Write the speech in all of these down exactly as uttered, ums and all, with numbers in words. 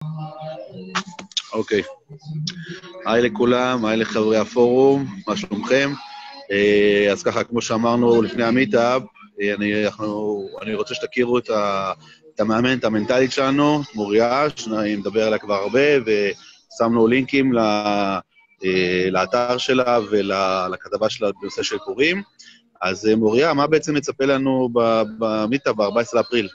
אוקיי. היי לכולם, היי לחברי הפורום, מה שלומכם? אז ככה, כמו שאמרנו לפני המיטאפ, אני, אנחנו, אני רוצה שתכירו את, ה, את המאמנת המנטלית שלנו, מוריה, שאני מדבר עליה כבר הרבה, ושמנו לינקים ל, לאתר שלה ולכתבה שלה בנושא של פורים. אז מוריה, מה בעצם מצפה לנו במיטאפ ב-ארבעה עשר לאפריל?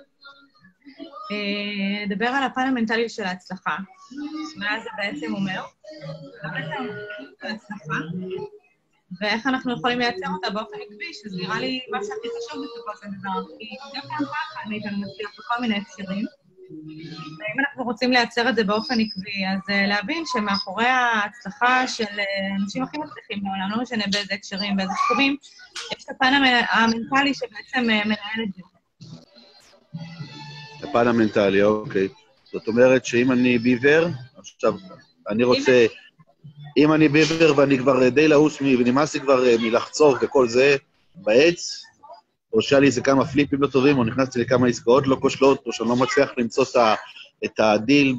נדבר על הפן המנטלי של ההצלחה. מה זה בעצם אומר? זה בעצם ההצלחה, ואיך אנחנו יכולים לייצר אותה באופן עקבי, שזה נראה לי מה שהכי חשוב בסופו של דבר, כי גם פעם ככה מאיתנו מצליח בכל מיני הקשרים, ואם אנחנו רוצים לייצר את זה באופן עקבי, אז להבין שמאחורי ההצלחה של אנשים הכי מצליחים בעולם, לא משנה באיזה הקשרים, באיזה תחומים, יש את הפן המנטלי שבעצם מנהל את זה. הפן המנטלי, אוקיי. זאת אומרת שאם אני ביבר, עכשיו, אני רוצה, אם אני ביבר ואני כבר די לעוס ונמאס לי כבר מלחצוב וכל זה בעץ, או שהיה לי איזה כמה פליפים לא טובים, או נכנסתי לכמה עסקאות לא כושלות, או שאני לא מצליח למצוא את הדיל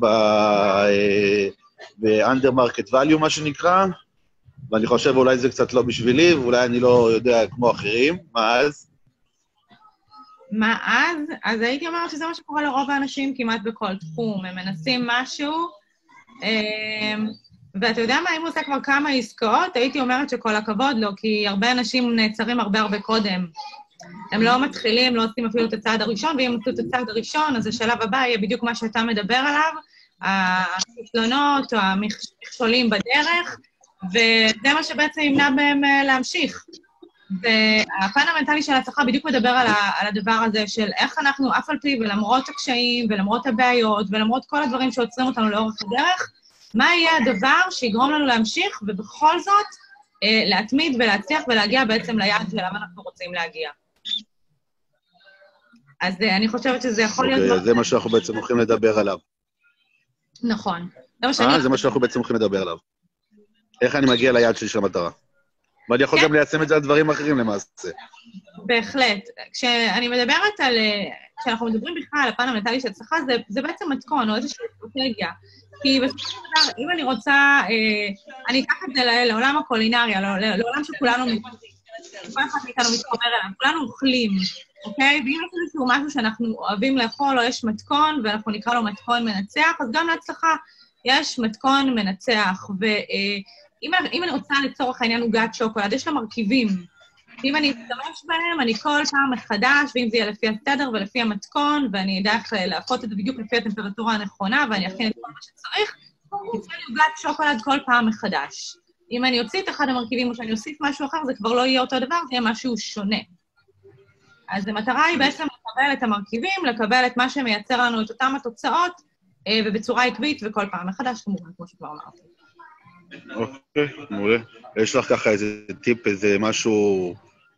ב-under market value, מה שנקרא, ואני חושב אולי זה קצת לא בשבילי, ואולי אני לא יודע כמו אחרים, מה אז? מה אז? אז הייתי אומרת שזה מה שקורה לרוב האנשים כמעט בכל תחום. הם מנסים משהו, ואתה יודע מה, אם הוא עושה כבר כמה עסקאות, הייתי אומרת שכל הכבוד לו, כי הרבה אנשים נעצרים הרבה הרבה קודם. הם לא מתחילים, לא עושים אפילו את הצעד הראשון, ואם עשו את הצעד הראשון, אז השלב הבא יהיה בדיוק מה שאתה מדבר עליו, הכישלונות או המכשולים בדרך, וזה מה שבעצם ימנע בהם להמשיך. והפן המנטלי של ההצלחה בדיוק מדבר על, ה, על הדבר הזה של איך אנחנו אף על פי ולמרות הקשיים ולמרות הבעיות ולמרות כל הדברים שעוצרים אותנו לאורך הדרך, מה יהיה הדבר שיגרום לנו להמשיך ובכל זאת אה, להתמיד ולהצליח ולהגיע בעצם ליעד שלמה אנחנו רוצים להגיע. אז אה, אני חושבת שזה יכול okay, להיות... אוקיי, זה מה שאנחנו בעצם הולכים לדבר עליו. נכון. אה, זה מה שאנחנו בעצם הולכים לדבר עליו. איך אני מגיע ליעד שלי של המטרה. ואני יכול גם ליישם את זה על דברים אחרים למעשה. בהחלט. כשאני מדברת על, כשאנחנו מדברים בכלל על הפן המנטלי של הצלחה, זה, זה בעצם מתכון או איזושהי אסטרטגיה. כי בסופו של דבר, אם אני רוצה, אני אקח את זה לעולם הקולינריה, לעולם שכולנו מתארים. כל אחד מאיתנו מתחבר אליו, כולנו אוכלים, אוקיי? ואם יש איזשהו משהו שאנחנו אוהבים לאכול, או יש מתכון, ואנחנו נקרא לו מתכון מנצח, אז גם להצלחה יש מתכון מנצח, ו... אם, אם אני רוצה לצורך העניין עוגת שוקולד, יש לה מרכיבים. אם אני אשתמש בהם, אני כל פעם מחדש, ואם זה יהיה לפי הסדר ולפי המתכון, ואני אדע איך להפות את זה בדיוק לפי הטמפרטורה הנכונה, ואני אכין את כל מה שצריך, יצא לי עוגת שוקולד כל פעם מחדש. אם אני אוציא את אחד המרכיבים או שאני אוסיף משהו אחר, זה כבר לא יהיה אותו דבר, זה יהיה משהו שונה. אז המטרה היא בעצם לקבל את המרכיבים, לקבל את מה שמייצר לנו את אותם התוצאות, ובצורה עקבית וכל פעם מחדש, כמובן, כמו שכבר אמרתי. אוקיי, מעולה. יש לך ככה איזה טיפ, איזה משהו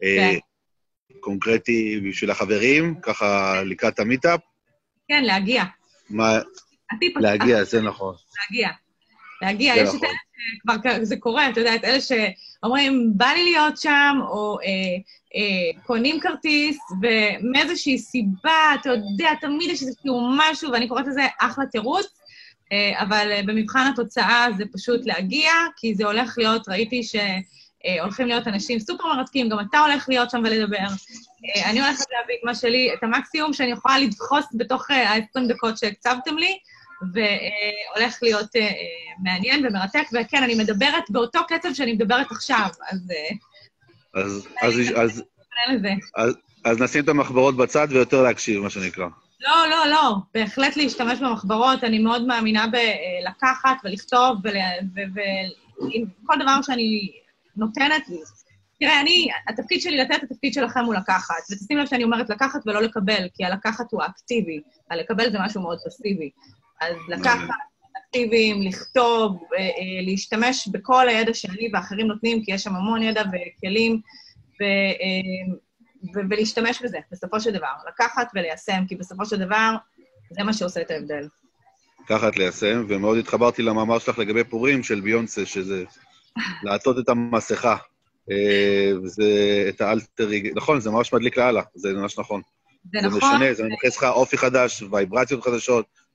קונקרטי בשביל החברים, ככה לקראת המיטאפ? כן, להגיע. מה? להגיע, זה נכון. להגיע. להגיע, יש את אלה שכבר זה קורה, אתה יודע, את אלה שאומרים, בא לי להיות שם, או קונים כרטיס, ומאיזושהי סיבה, אתה יודע, תמיד יש איזשהו משהו, ואני קוראת לזה אחלה תירוץ, אבל במבחן התוצאה זה פשוט להגיע, כי זה הולך להיות, ראיתי שהולכים להיות אנשים סופר מרתקים, גם אתה הולך להיות שם ולדבר. אני הולכת להביא מה שלי, את המקסימום שאני יכולה לדחוס בתוך ה-עשרים דקות שהקצבתם לי, והולך להיות מעניין ומרתק, וכן, אני מדברת באותו קצב שאני מדברת עכשיו, אז... אז, אז, אז, אז, אז נשים את המחברות בצד ויותר להקשיב, מה שנקרא. לא, לא, לא. בהחלט להשתמש במחברות. אני מאוד מאמינה בלקחת ולכתוב וכל דבר שאני נותנת. תראה, אני, התפקיד שלי לתת, התפקיד שלכם הוא לקחת. ותשים לב שאני אומרת לקחת ולא לקבל, כי הלקחת הוא האקטיבי. הלקבל זה משהו מאוד פסיבי. אז לקחת, אקטיביים, לכתוב, להשתמש בכל הידע שאני ואחרים נותנים, כי יש שם המון ידע וכלים, ו... ו- ולהשתמש בזה, בסופו של דבר. לקחת וליישם, כי בסופו של דבר, זה מה שעושה את ההבדל. לקחת ליישם, ומאוד התחברתי למאמר שלך לגבי פורים של ביונסה, שזה לעטות את המסכה, וזה את האלטרי... נכון, זה ממש מדליק להלאה, זה ממש נכון. זה זה נכון. משנה, זה מכניס לך אופי חדש, וייברציות חדשות,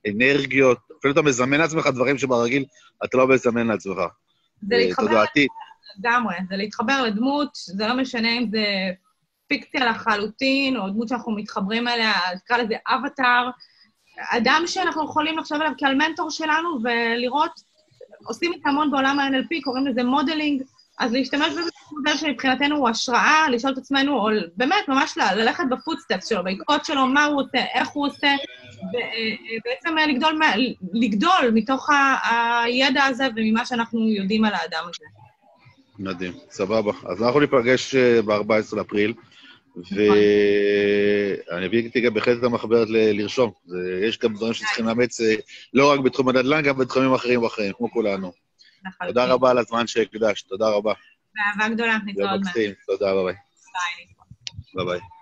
אנרגיות, אפילו אתה מזמן לעצמך דברים שברגיל אתה לא מזמן לעצמך. זה להתחבר, לגמרי, זה להתחבר לדמות, זה לא משנה אם זה פיקציה לחלוטין, או דמות שאנחנו מתחברים אליה, תקרא לזה אבטר, אדם שאנחנו יכולים לחשוב עליו כעל מנטור שלנו, ולראות, עושים את המון בעולם ה-אן אל פי, קוראים לזה מודלינג, אז להשתמש במודל שמבחינתנו הוא השראה, לשאול את עצמנו, או באמת ממש ללכת בפוטסטפס שלו, בעקבות שלו, מה הוא עושה, איך הוא עושה, ובעצם לגדול, לגדול מתוך הידע הזה וממה שאנחנו יודעים על האדם הזה. מדהים, סבבה. אז אנחנו ניפגש ב-ארבעה עשר לאפריל, ואני אביא איתי גם בהחלט את המחברת לרשום. יש גם דברים שצריכים לאמץ, לא רק בתחום הנדל"ן, גם בתחומים אחרים ואחרים, כמו כולנו. תודה רבה על הזמן שהקדשת, תודה רבה. באהבה גדולה, נתראות. תודה, ביי. ביי. ביי ביי.